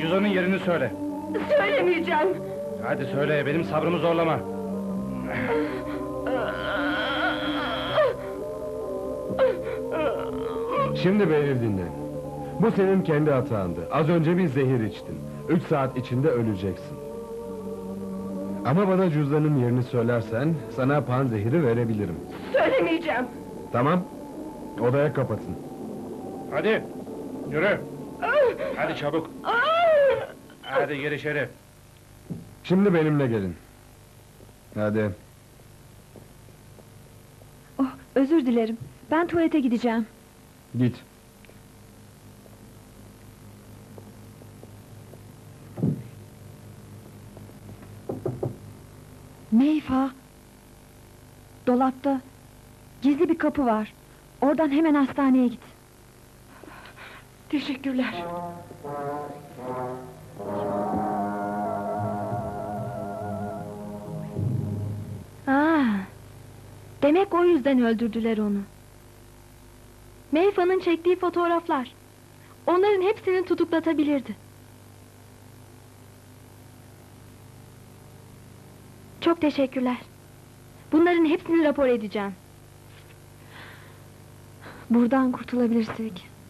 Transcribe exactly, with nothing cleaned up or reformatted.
cüzdanın yerini söyle. Söylemeyeceğim. Hadi söyle, benim sabrımı zorlama. Şimdi beni dinle. Bu senin kendi hatandı. Az önce bir zehir içtin. Üç saat içinde öleceksin. Ama bana cüzdanın yerini söylersen, sana panzehiri verebilirim. Söylemeyeceğim. Tamam, odaya kapatın. Hadi, yürü. Hadi çabuk. Hadi gir içeri. Şimdi benimle gelin. Hadi. Oh, özür dilerim. Ben tuvalete gideceğim. Git. Meyfa! Dolapta gizli bir kapı var. Oradan hemen hastaneye git. Teşekkürler. Aa, demek o yüzden öldürdüler onu. Meyfa'nın çektiği fotoğraflar. Onların hepsini tutuklatabilirdi. Çok teşekkürler. Bunların hepsini rapor edeceğim. Buradan kurtulabilirsek.